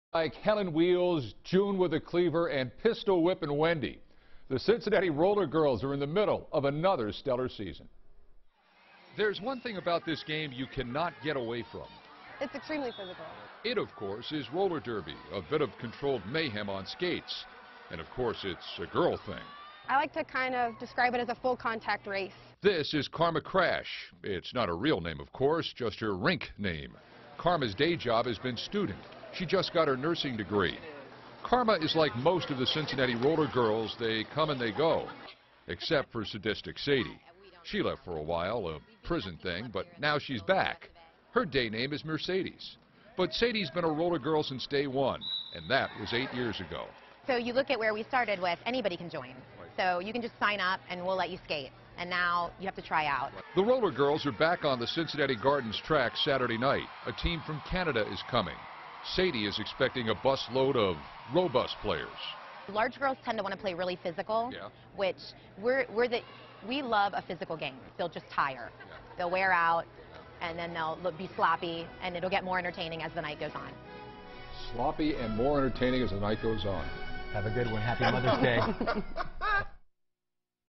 Like Helen Wheels, June with a Cleaver, and Pistol Whippin' Wendy. The Cincinnati Rollergirls are in the middle of another stellar season. There's one thing about this game you cannot get away from. It's extremely physical. It, of course, is roller derby, a bit of controlled mayhem on skates. And, of course, it's a girl thing. I like to kind of describe it as a full contact race. This is Karma Crash. It's not a real name, of course, just her rink name. Karma's day job has been student. She just got her nursing degree. Karma is like most of the Cincinnati Rollergirls. They come and they go, except for sadistic Sadie. She left for a while, a prison thing, but now she's back. Her day name is Mercedes. But Sadie's been a roller girl since day one, and that was 8 years ago. So you look at where we started with, anybody can join. So you can just sign up and we'll let you skate. And now you have to try out. The Roller Girls are back on the Cincinnati Gardens track Saturday night. A team from Canada is coming. Sadie is expecting a busload of robust players. Large girls tend to want to play really physical, Yeah. which we love a physical game. They'll just tire. Yeah. They'll wear out, and then they'll be sloppy, and it'll get more entertaining as the night goes on. Sloppy and more entertaining as the night goes on. Have a good one. Happy Mother's Day.